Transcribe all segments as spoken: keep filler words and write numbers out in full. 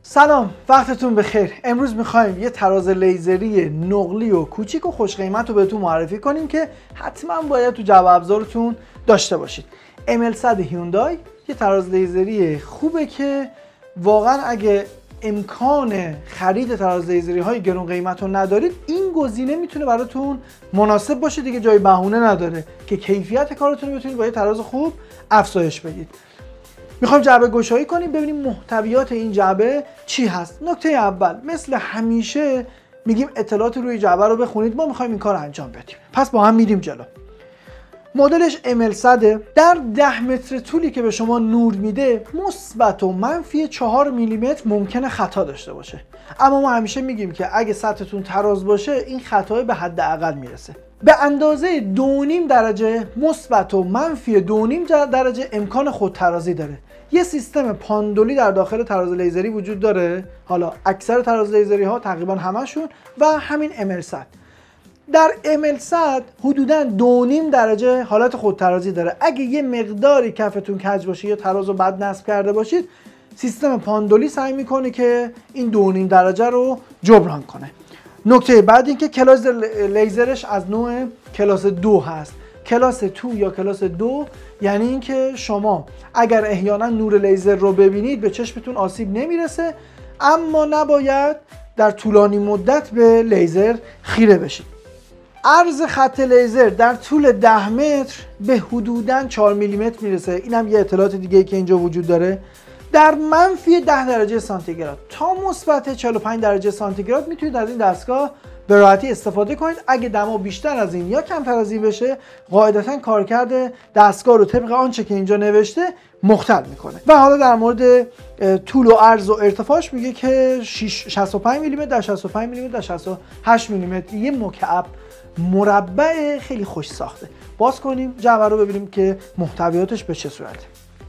سلام، وقتتون بخیر. امروز میخوایم یه تراز لیزری نقلی و کوچیک و خوش قیمت رو بهتون معرفی کنیم که حتما باید تو جعبه ابزارتون داشته باشید. ام ال صد هیوندای یه تراز لیزری خوبه که واقعا اگه امکان خرید تراز لیزری های گرون قیمت رو ندارید، این گزینه میتونه براتون مناسب باشه دیگه، جای بهونه نداره که کیفیت کارتون رو بتونید با یه تراز خوب افزایش بدید. میخوایم جعبه گشایی کنیم ببینیم محتویات این جعبه چی هست. نکته اول، مثل همیشه میگیم اطلاعات روی جعبه رو بخونید، ما میخوایم این کار رو انجام بدیم. پس با هم میریم جلو. مدلش ام ال صد در ده متر طولی که به شما نور میده مثبت و منفی چهار میلیمتر ممکنه خطا داشته باشه، اما ما همیشه میگیم که اگه سطحتون تراز باشه این خطا به حداقل میرسه. به اندازه دو و نیم درجه مثبت و منفی دو و نیم درجه امکان خودترازی داره. یه سیستم پاندولی در داخل تراز لیزری وجود داره، حالا اکثر تراز لیزری ها تقریبا همشون، و همین ام ال صد. در ام ال صد حدوداً دو و نیم درجه حالت خودترازی داره. اگه یه مقداری کفتون کج باشه یا تراز رو بد نصب کرده باشید، سیستم پاندولی سعی میکنه که این دو و نیم درجه رو جبران کنه. نکته بعد این که کلاس لیزرش از نوع کلاس دو هست. کلاس دو یا کلاس دو یعنی اینکه شما اگر احیانا نور لیزر رو ببینید به چشمتون آسیب نمیرسه، اما نباید در طولانی مدت به لیزر خیره بشید. عرض خط لیزر در طول ده متر به حدوداً چهار میلیمتر میرسه. این هم یه اطلاعات دیگه که اینجا وجود داره. در منفی ده درجه سانتیگراد تا مثبت چهل و پنج درجه سانتیگراد میتونید از این دستگاه به راحتی استفاده کنید. اگه دما بیشتر از این یا کمتر از این بشه، قاعدتا کارکرد دستگاه رو طبق آنچه که اینجا نوشته مختل میکنه. و حالا در مورد طول و عرض و ارتفاعش میگه که شصت و پنج میلیمتر در شصت و پنج میلیمتر در شصت و هشت میلیمتر، یه مکعب مربع خیلی خوش ساخته. باز کنیم جعبه رو ببینیم که محتویاتش به چه صورته.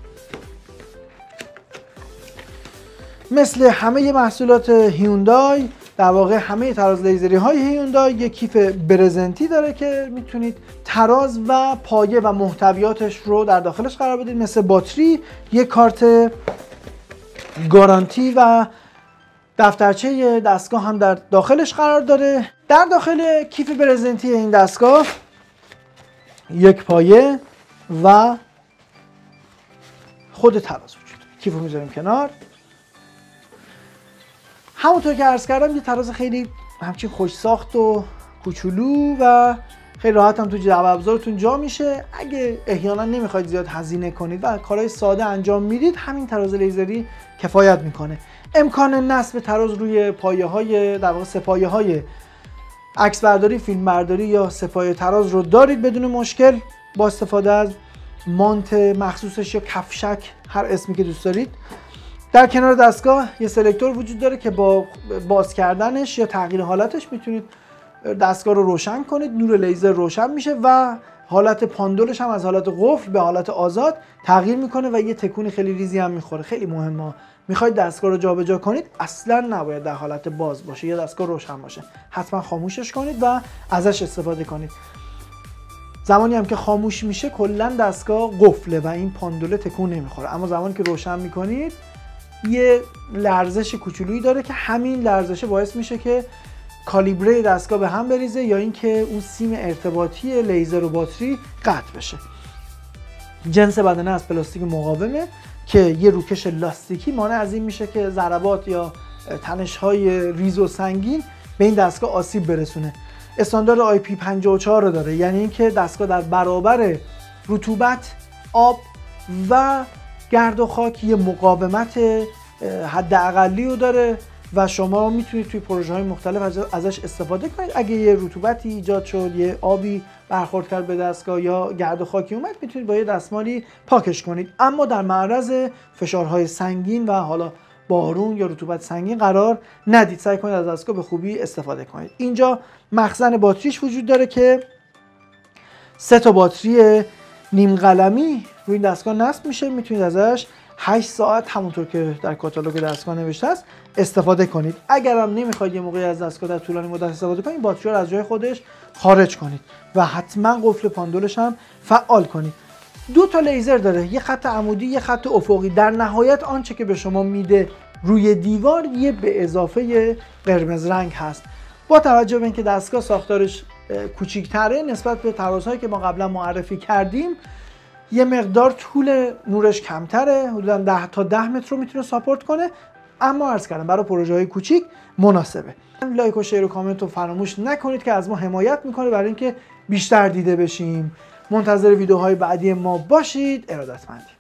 مثل همه محصولات هیوندای، در واقع همه تراز لیزری های هیوندای یک کیف برزنتی داره که میتونید تراز و پایه و محتویاتش رو در داخلش قرار بدید، مثل باتری، یک کارت گارانتی و دفترچه دستگاه هم در داخلش قرار داره. در داخل کیف برزنتی این دستگاه یک پایه و خود تراز وجود. کیف رو میذاریم کنار. همونطور که عرض کردم یه تراز خیلی همچین خوش ساخت و کوچولو و خیلی راحت هم تو جعبه ابزارتون جا میشه. اگه احیانا نمیخواید زیاد هزینه کنید و کارهای ساده انجام میدید، همین تراز لیزری کفایت میکنه. امکان نصب تراز روی پایه های در واقع سپایه های عکس برداری، فیلم برداری یا سپایه تراز رو دارید بدون مشکل با استفاده از مانت مخصوصش یا کفشک، هر اسمی که دوست دارید. در کنار دستگاه یه سلکتور وجود داره که با باز کردنش یا تغییر حالتش میتونید دستگاه رو روشن کنید، نور لیزر روشن میشه و حالت پاندولش هم از حالت قفل به حالت آزاد تغییر میکنه و یه تکون خیلی ریزی هم میخوره. خیلی مهمه. میخواید دستگاه رو جابجا کنید، اصلا نباید در حالت باز باشه یا دستگاه روشن باشه. حتما خاموشش کنید و ازش استفاده کنید. زمانی هم که خاموش میشه کلا دستگاه قفله و این پاندوله تکون نمیخوره، اما زمانی که روشن میکنید یه لرزش کوچولویی داره که همین لرزشه باعث میشه که کالیبره دستگاه به هم بریزه یا اینکه اون سیم ارتباطی لیزر و باتری قطع بشه. جنس بدنه از پلاستیک مقاومه که یه روکش لاستیکی مانع از این میشه که ضربات یا تنش‌های ریز و سنگین به این دستگاه آسیب برسونه. استاندارد آی پی پنجاه و چهار رو داره، یعنی اینکه دستگاه در برابر رطوبت، آب و گرد و خاک یه مقاومت حداقلی رو داره و شما میتونید توی پروژه های مختلف ازش استفاده کنید. اگه یه رطوبتی ایجاد شد، یه آبی برخورد کرد به دستگاه یا گرد و خاکی اومد، میتونید با یه دستمالی پاکش کنید، اما در معرض فشارهای سنگین و حالا بارون یا رطوبت سنگین قرار ندید. سعی کنید از دستگاه به خوبی استفاده کنید. اینجا مخزن باتریش وجود داره که سه تا باتری نیم قلمی روی این دستگاه نصب میشه. میتونید ازش هشت ساعت همونطور که در کاتالوگ دستگاه نوشته است استفاده کنید. اگر هم نمیخواید یه موقعی از دستگاه در طولانی مدت استفاده کنید، باتری رو از جای خودش خارج کنید و حتما قفل پاندولش هم فعال کنید. دو تا لیزر داره، یه خط عمودی یه خط افقی. در نهایت آنچه که به شما میده روی دیوار یه به اضافه قرمز رنگ هست. با توجه به اینکه دستگاه ساختارش کوچیک‌تره نسبت به ترازهایی که ما قبلا معرفی کردیم، یه مقدار طول نورش کمتره، حدودا ده تا ده متر رو میتونه ساپورت کنه، اما عرض کردم برای پروژه های کوچیک مناسبه. لایک و شیر و کامنت رو فراموش نکنید که از ما حمایت میکنه برای اینکه بیشتر دیده بشیم. منتظر ویدیوهای بعدی ما باشید. ارادتمندیم.